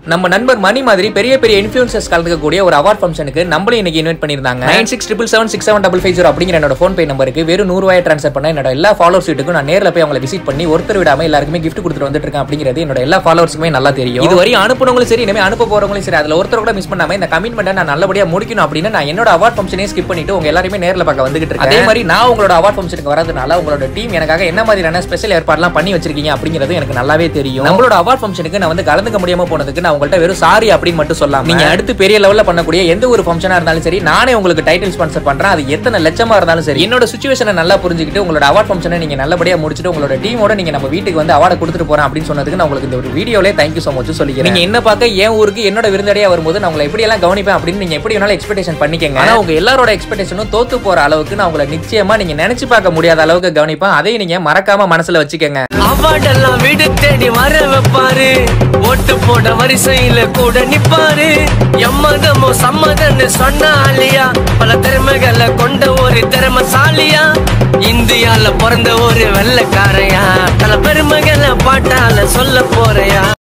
நம்ம நண்பர் மணி மாதிரி பெரிய பெரிய இன்ஃப்ளூயன்சர்ஸ் கலந்துக்கக்கூடிய ஒரு அவார்ட் ஃபங்க்ஷனுக்கு நம்மளே இன்னைக்கு இன்வைட் பண்ணிருந்தாங்க. 9677767550 அப்படிங்கிற என்னோட ஃபோன் பே நம்பருக்கு வெறும் 100 ரூபாய் ட்ரான்ஸ்ஃபர் பண்ண என்னோட எல்லா ஃபாலோவர்ஸ் வீட்டுக்கும் நான் நேர்ல போய் அவங்களை விசிட் பண்ணி ஒருத்தர் விடாம எல்லாருக்குமே கிஃப்ட் கொடுத்துட்டு வந்துட்டு இருக்கேன் அப்படிங்கிறது என்னோட எல்லா ஃபாலோவர்ஸ்க்குமே நல்லா தெரியும். இது வரை அனுப்புனவங்களும் சரி, இனிமே அனுப்ப போறவங்களும் சரி, அதுல ஒருத்தர் கூட மிஸ் பண்ணாம இந்த கமிட்மெண்ட்டை நான் நல்லபடியா முடிக்கணும் அப்படின்னு நான் என்னோட அவார்ட் ஃபங்க்ஷனே ஸ்கிப் பண்ணிட்டு உங்க எல்லாரையுமே நேர்ல பார்க்க வந்துகிட்டு இருக்கேன். அதே மாதிரி நான் உங்களோட அவார்ட் ஃபங்க்ஷனுக்கு வரதுனால உங்களோட டீம் எனக்காக என்ன மாதிரியான ஸ்பெஷல் ஏற்பாடுலாம் பண்ணி வச்சிருக்கீங்க அப்படிங்கிறது எனக்கு நல்லாவே தெரியும். நம்மளோட அவார்ட் ஃபங்க்ஷனுக்கு நான் வந்து கலந்துக்க முடியாம போனதுக்கு நான் உங்கள்ட்ட வெறும் சாரி அப்படின்னு மட்டும் சொல்லலாம். நீங்க அடுத்து பெரிய லெவல்ல பண்ணக்கூடிய எந்த ஒரு ஃபங்க்ஷனா இருந்தாலும் சரி, நானே உங்களுக்கு டைட்டில் ஸ்பான்சர் பண்றேன். அது எத்தனை லட்சமா இருந்தாலும் சரி, என்னோட சிச்சுவேஷனை நல்லா புரிஞ்சுக்கிட்டு உங்களோட அவார்ட் ஃபங்க்ஷனை நீங்க நல்லபடியா முடிச்சிட்டு உங்களோட டீமோட நீங்க நம்ம வீட்டுக்கு வந்து அவார்ட் கொடுத்துட்டு போறேன் அப்படின்னு சொன்னதுக்கு நான் உங்களுக்கு இந்த ஒரு வீடியோலே தேங்க்யூ சோ மச் சொல்லிக்கிறேன். நீங்க என்ன பார்க்க என் ஊருக்கு என்னோட விருந்தடியா வரும்போது நான் உங்களை எப்படி எல்லாம் கவனிப்பேன் அப்படின்னு நீங்க எப்படி வேணாலும் எக்ஸ்பெக்டேஷன் பண்ணிக்கங்க. ஆனா உங்க எல்லாரோட எக்ஸ்பெக்டேஷனும் தோத்து போற அளவுக்கு நான் உங்களை நிச்சயமா நீங்க நினைச்சு பார்க்க முடியாத அளவுக்கு கவனிப்பேன். அதையும் நீங்க மறக்காம மனசுல வச்சுக்கோங்க. அவார்ட் எல்லாம் வீடு தேடி வர வைப்பாரு, ஓட்டு போட வரிசையில கூட நிப்பாரு. எம்மதமோ சம்மதன்னு சொன்னாலியா, பல திறமைகளை கொண்ட ஒரு திறமசாலியா, இந்தியால பிறந்த ஒரு வெள்ளக்காரையா, பல பெருமைகளை பாட்டால சொல்ல போறையா.